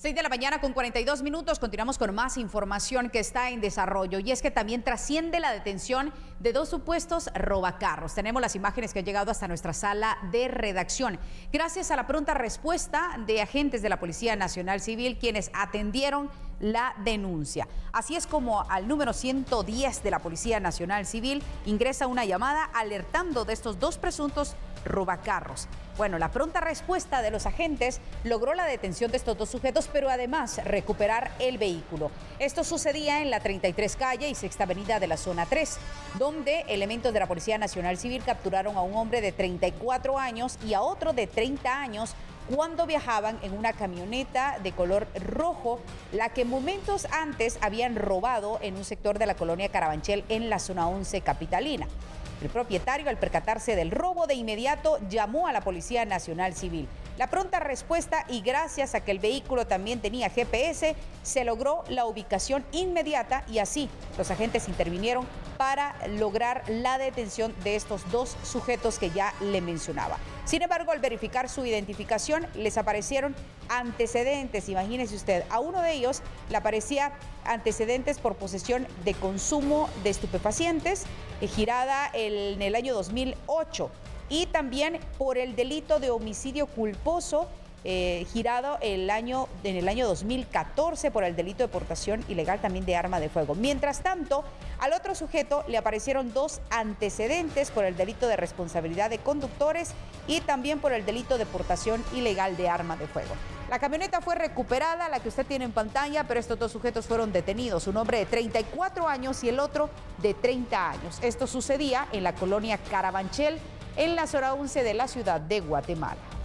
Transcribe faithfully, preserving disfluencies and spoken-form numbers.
seis de la mañana con cuarenta y dos minutos, continuamos con más información que está en desarrollo y es que también trasciende la detención de dos supuestos robacarros. Tenemos las imágenes que han llegado hasta nuestra sala de redacción. Gracias a la pronta respuesta de agentes de la Policía Nacional Civil quienes atendieron la denuncia. Así es como al número ciento diez de la Policía Nacional Civil ingresa una llamada alertando de estos dos presuntos robacarros. Bueno, la pronta respuesta de los agentes logró la detención de estos dos sujetos, pero además recuperar el vehículo. Esto sucedía en la treinta y tres calle y Sexta Avenida de la zona tres, donde elementos de la Policía Nacional Civil capturaron a un hombre de treinta y cuatro años y a otro de treinta años cuando viajaban en una camioneta de color rojo, la que momentos antes habían robado en un sector de la colonia Carabanchel en la zona once capitalina. El propietario, al percatarse del robo, de inmediato llamó a la Policía Nacional Civil. La pronta respuesta y gracias a que el vehículo también tenía G P S, se logró la ubicación inmediata y así los agentes intervinieron para lograr la detención de estos dos sujetos que ya le mencionaba. Sin embargo, al verificar su identificación, les aparecieron antecedentes. Imagínese usted, a uno de ellos le aparecía antecedentes por posesión de consumo de estupefacientes, eh, girada el, en el año dos mil ocho, y también por el delito de homicidio culposo, eh, girado el año, en el año dos mil catorce por el delito de portación ilegal también de arma de fuego. Mientras tanto, al otro sujeto le aparecieron dos antecedentes por el delito de responsabilidad de conductores y también por el delito de portación ilegal de arma de fuego. La camioneta fue recuperada, la que usted tiene en pantalla, pero estos dos sujetos fueron detenidos, un hombre de treinta y cuatro años y el otro de treinta años. Esto sucedía en la colonia Carabanchel, en la zona once de la ciudad de Guatemala.